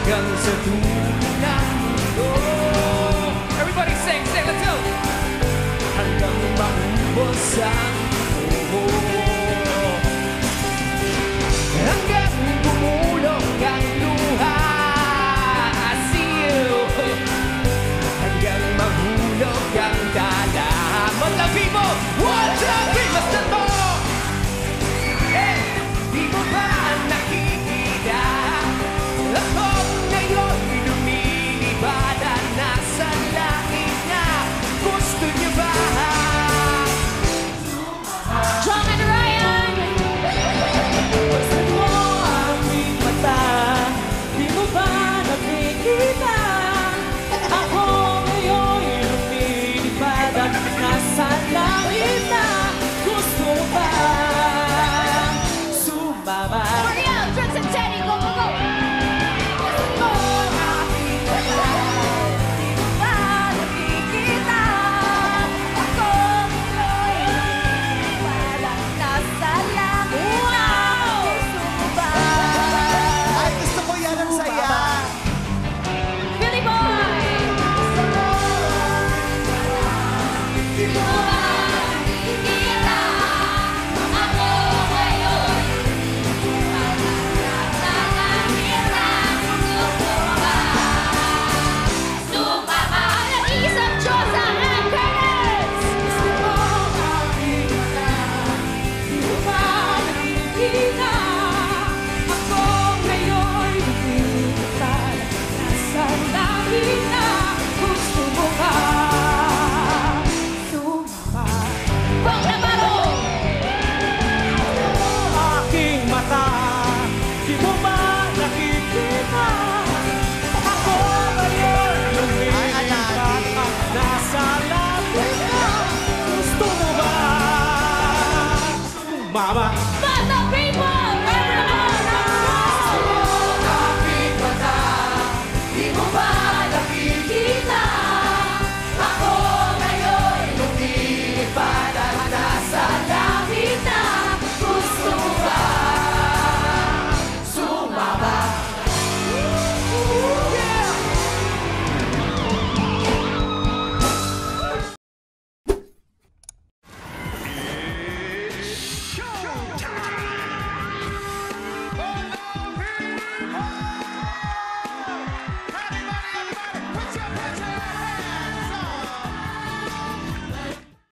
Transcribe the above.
hanggang sa dulo ng mundo. Everybody sing, let's go! Hanggang maubos ang buho, hanggang bumulong ang luha. I see you. Hanggang mahulog ang dala. Mga people, one, two, three, let's go! Di mo ba nakikita? Ako ngayon lumilipad, nasa langit na. Gusto niyo ba? John and Ryan! Gusto mo aking mata, di mo ba nakikita? Ako ngayon lumilipad at nasa langit na. Gusto mo ba sumama? Hurry up, Drex and Teddy, go, go, go! Gusto mo aking mata, di mo ba nakikita? Ako ngayon lumilipad at nasa langit na. Gusto mo ba? Ay, gusto ko yan ang saya. Billy Boy! Di mo ba nakikita? Ako ngayon nasa langit na. Gusto mo ba? Sumama! Nag-iisang Diyosa and Curtis! Gusto mo aking mata, di mo ba nakikita? Ako ngayon lumilipad, nasa langit na. Gusto mo ba sumama? Bong Navarro! Aking mata, di mo ba nakikita? Ako ngayon lumilipad at nasa langit na. Gusto mo ba sumama?